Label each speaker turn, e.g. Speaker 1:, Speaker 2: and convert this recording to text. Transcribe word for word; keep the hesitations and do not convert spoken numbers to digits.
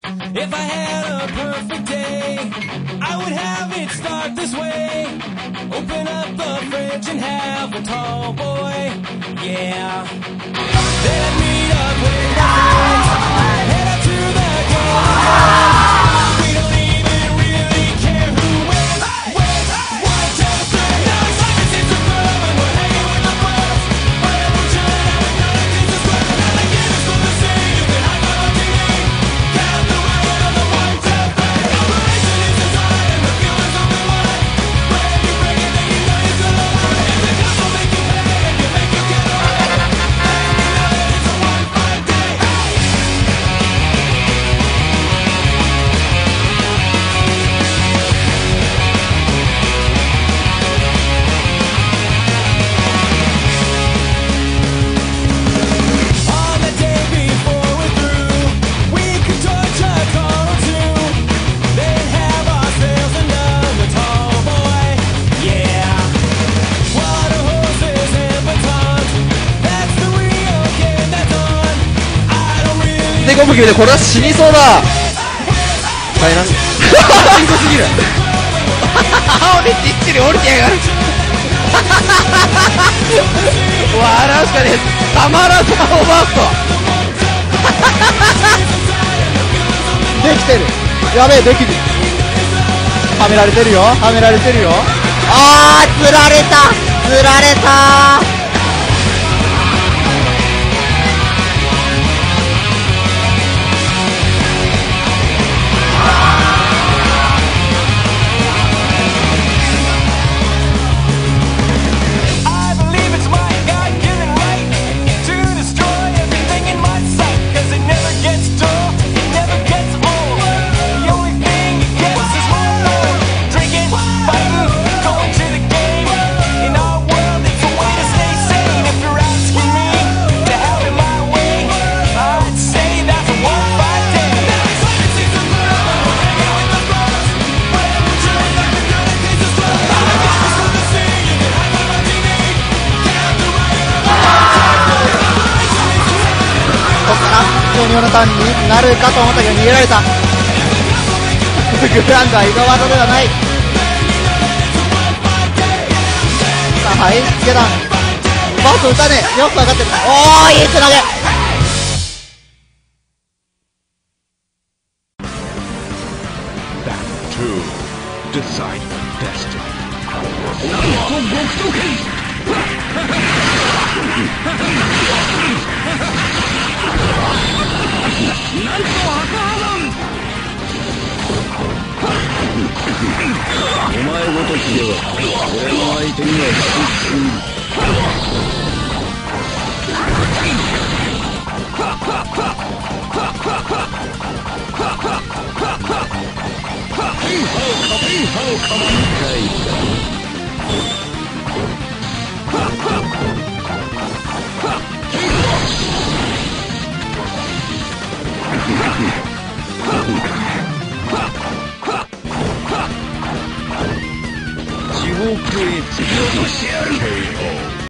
Speaker 1: If I had a perfect day, I would have it start this way. Open up the fridge and have a tall boy. Yeah. Then I'd meet up with my friends, head out to the game. We don't even really care who wins. Wins, one, two, three. Now it's like it's in the club and we're hanging with the bros. But we're chilling out and none of this is fun. And I get us from the city, you can high five on T V. Count the riot on the one, two, three. Operation is inside and the feeling's open wide. But if you break it, then you know you're still alive. If the cops will make you pay and you make you get away, then you know that it's a one fine day. On the day before we're through, we could torch a car or two. They'd have our sails undone, the tall boy. Yeah. Water hoses and batons. That's the real game that's on. I don't really
Speaker 2: でゴム切れでこれは死にそうだ。大難。ひどすぎる。俺ちっちり降りてやがる。笑うしかねえ。たまらずオーバースト。できてる。やべえ、できる。はめられてるよ。はめられてるよ。あー、釣られた。釣られた。
Speaker 1: I believe it's my God-given right to destroy everything in my sight. 'Cause it never gets dull, it never gets old. The only thing it gets is more. Drinking, fighting, going to the game. In our world, it's a way to stay sane. If you're asking me to have it my way, I'd say that's a one fine day. Now it's like it's season four, we're hanging with the bros. Whenever we're chilling like the girl that tastes the slow. I guess it's good to see you can high five on T V. Count the riot on the one, two, three.
Speaker 2: ここから非常にヨナタンになるかと思ったけど逃げられた。グランドは移動技ではない。さあ、はい、つけだ。バース打たねえ。よく上がってる。おー、いいつなげ。
Speaker 3: Back to decide destiny.
Speaker 4: お前ごときでは俺の相手には失神。地獄へ突き落としてやる。ケーオー